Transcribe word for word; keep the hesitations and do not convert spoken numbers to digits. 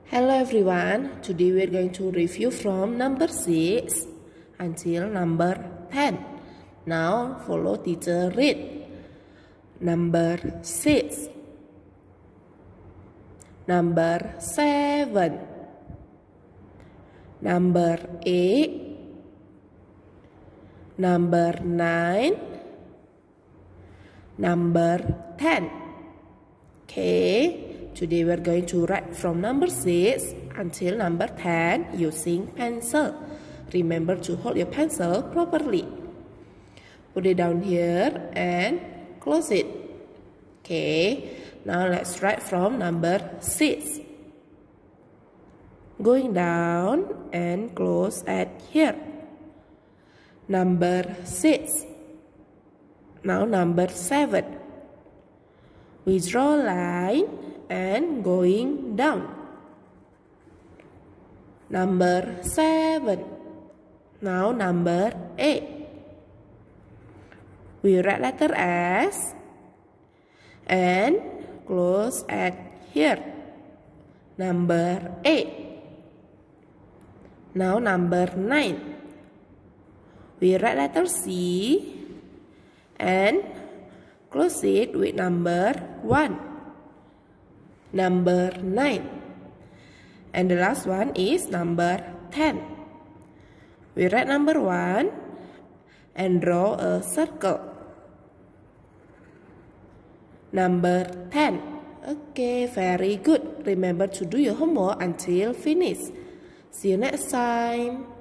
Hello everyone, today we are going to review from number six until number ten. Now follow teacher read. Number six, number seven, number eight, number nine, number ten. Okay. Today we are going to write from number six until number ten using pencil. Remember to hold your pencil properly. Put it down here and close it. Okay, now let's write from number six. Going down and close at here. Number six. Now number seven. We draw a line and going down. Number seven. Now number eight. We write letter S and close at here. Number eight. Now number nine. We write letter C and close it with number one. Number nine. And the last one is number ten. We write number one and draw a circle. Number ten. Okay, very good. Remember to do your homework until finish. See you next time.